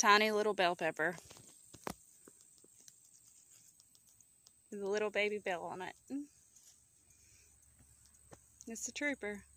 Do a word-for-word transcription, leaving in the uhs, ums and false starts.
tiny little bell pepper with a little baby bell on it. It's a trooper.